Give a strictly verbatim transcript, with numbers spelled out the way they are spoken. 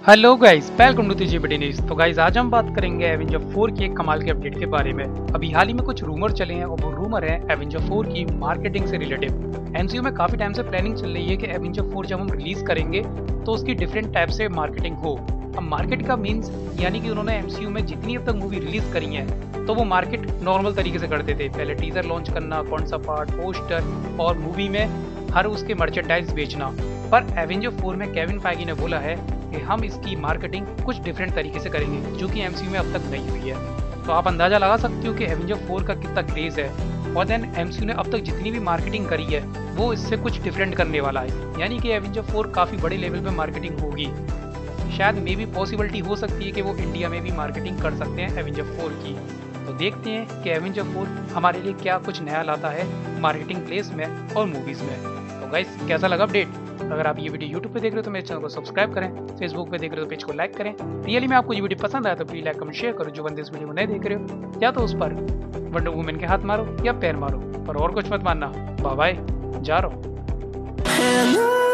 Hello guys, welcome to तीजीबीडी news. तो guys आज हम बात करेंगे एवेंजर फोर की एक कमाल के अपडेट के बारे में। अभी हाल ही में कुछ रूमर चले हैं और वो रूमर है एवेंजर फोर की मार्केटिंग से रिलेटेड। एमसीयू में काफी टाइम से प्लानिंग चल रही है कि एवेंजर फोर जब हम रिलीज करेंगे तो उसकी डिफरेंट टाइप से मार्केटिंग हो। अब मार्केट का मीन्स यानी कि उन्होंने एमसीयू में जितनी अब तक मूवी रिलीज करी है तो वो मार्केट नॉर्मल तरीके से करते थे। पहले टीजर लॉन्च करना, कौन सा पार्ट, पोस्टर और मूवी में हर उसके मर्चेंडाइज बेचना। पर एवेंजर फोर में केविन फाइगी ने बोला है कि हम इसकी मार्केटिंग कुछ डिफरेंट तरीके से करेंगे जो कि एमसीयू में अब तक नहीं हुई है। तो आप अंदाजा लगा सकते हो कि एवेंजर फोर का कितना क्रेज है। और देन एमसीयू ने अब तक जितनी भी मार्केटिंग करी है वो इससे कुछ डिफरेंट करने वाला है, यानी कि एवेंजर फोर काफ़ी बड़े लेवल पे मार्केटिंग होगी। शायद मे भी पॉसिबिलिटी हो सकती है कि वो इंडिया में भी मार्केटिंग कर सकते हैं एवेंजर फोर की। तो देखते हैं कि एवेंजर फोर हमारे लिए क्या कुछ नया लाता है मार्केटिंग प्लेस में और मूवीज़ में। तो गाइस कैसा लगा अपडेट? अगर आप ये वीडियो यूट्यूब पे देख रहे हो तो मेरे चैनल को सब्सक्राइब करें, फेसबुक पे देख रहे हो तो पेज को लाइक करें। रियली में आपको ये वीडियो पसंद आया तो प्लीज लाइक कमेंट शेयर करो। जो बंदे इस वीडियो को नहीं देख रहे हो या तो उस पर वंडर वुमन के हाथ मारो या पैर मारो, पर और कुछ मत मानना। बाय बाय, जा रहा हूँ।